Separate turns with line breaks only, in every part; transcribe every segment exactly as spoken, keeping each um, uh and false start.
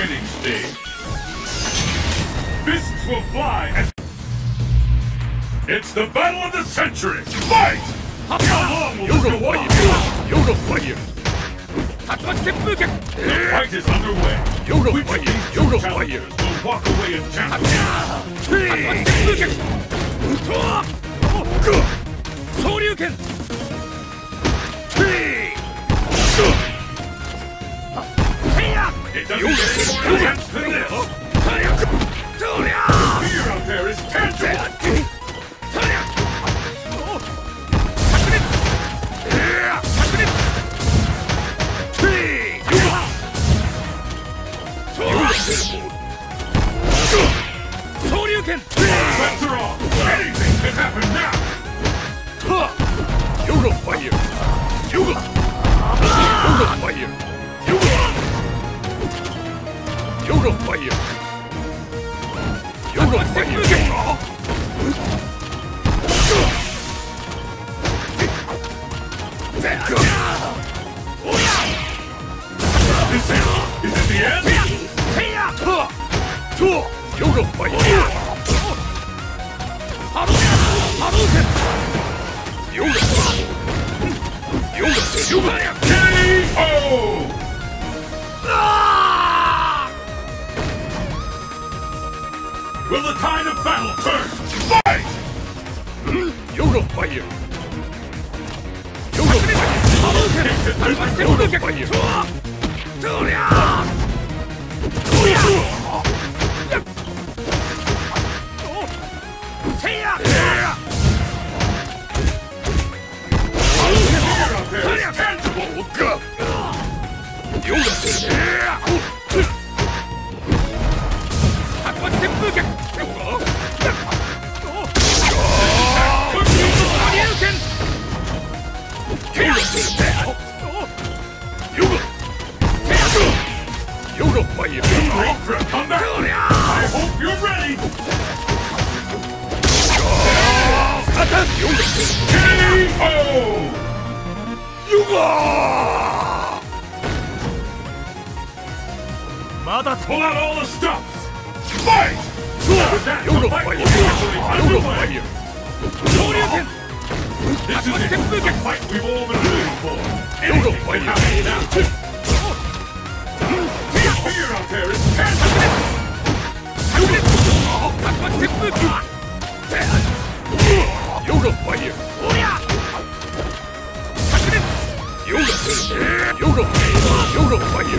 fighting stage. Fists will fly as... It's the battle of the century! Fight! How long will this go on?
Yoga fire!
The fight is underway.
Yoga
Which
fire!
of these two
Yoga
challengers
fire!
will walk away in champion? It doesn't get any more intense than this. The fear out there is tangible. Sets are off. Anything can happen now.
Yoga fire! Yoga! Yoga fire! Yoga! Yoga fire! Yoga fire!
Is it? Is it the end?
Yoga fire! Yoga! Yoga! Yoga!
K O! Will the tide of battle turn? Fight!
Yoga fire! Yoga fire! Yoga fire! Yoga fire!
Ready for a comeback? I hope you're ready! K O!
Yoga!
Pull out all the stops! Fight! With that, the
Yoga
fight
fire!
will officially
Yoga
underway.
fire!
This is it, the fight we've all been waiting for.
Yoga
Anything
fire!
can happen now. The fear out there is tangible!
Yoga fire! Yoga! Yoga! Yoga fire!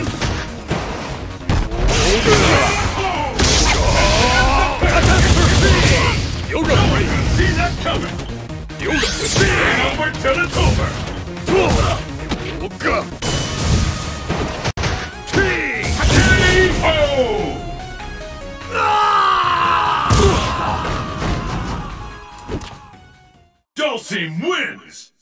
Yoga fire!
See that coming!
Yoga!
Ain't over till it's over!
Yoga!
K O! Dulcim wins!